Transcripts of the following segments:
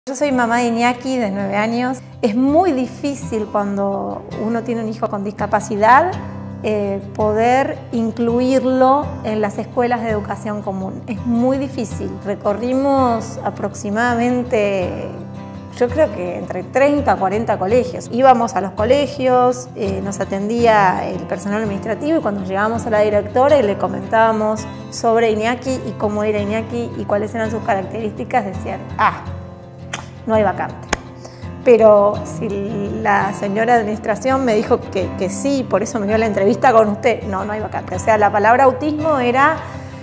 Yo soy mamá de Iñaki, de 9 años. Es muy difícil cuando uno tiene un hijo con discapacidad poder incluirlo en las escuelas de educación común. Es muy difícil. Recorrimos aproximadamente, yo creo que entre 30 a 40 colegios. Íbamos a los colegios, nos atendía el personal administrativo y cuando llegábamos a la directora y le comentábamos sobre Iñaki y cómo era Iñaki y cuáles eran sus características, decían, no hay vacante. Pero si la señora de administración me dijo que sí, por eso me dio la entrevista con usted, no hay vacante. O sea, la palabra autismo era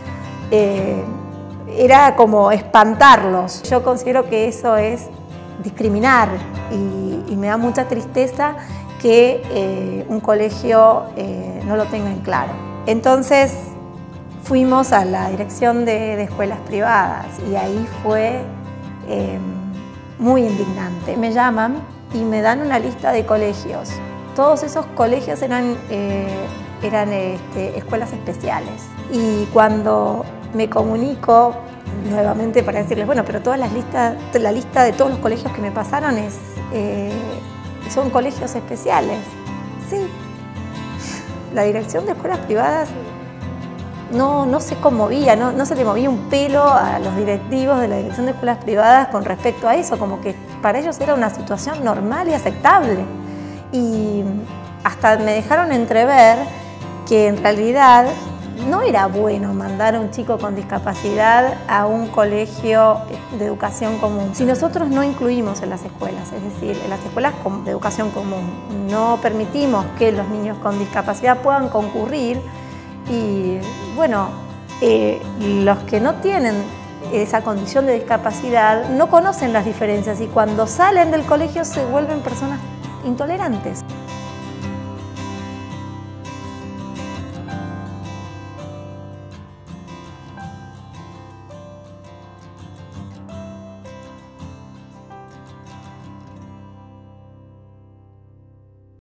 como espantarlos. Yo considero que eso es discriminar y me da mucha tristeza que un colegio no lo tenga en claro. Entonces fuimos a la dirección de escuelas privadas y ahí fue muy indignante. Me llaman y me dan una lista de colegios. Todos esos colegios eran escuelas especiales. Y cuando me comunico nuevamente para decirles, bueno, pero la lista de todos los colegios que me pasaron son colegios especiales. Sí, la dirección de escuelas privadas no se conmovía, no se le movía un pelo a los directivos de la dirección de escuelas privadas con respecto a eso, como que para ellos era una situación normal y aceptable. Y hasta me dejaron entrever que en realidad no era bueno mandar a un chico con discapacidad a un colegio de educación común. Si nosotros no incluimos en las escuelas, es decir, en las escuelas de educación común, no permitimos que los niños con discapacidad puedan concurrir, y bueno, los que no tienen esa condición de discapacidad no conocen las diferencias y cuando salen del colegio se vuelven personas intolerantes.